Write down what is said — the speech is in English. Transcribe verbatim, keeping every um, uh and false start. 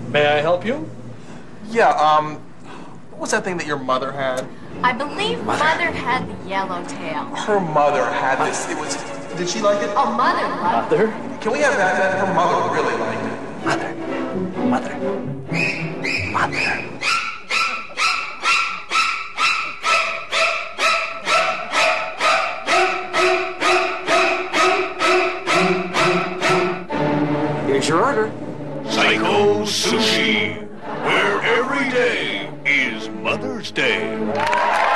May I help you? Yeah, um, what was that thing that your mother had? I believe Mother, mother had the yellow tail. Her mother had this, it was, did she like it? Oh, Mother loved Mother? it. Can we have that then? Her mother really liked it. Mother. Mother. Mother. Here's your order. Psycho Sushi, where every day is Mother's Day.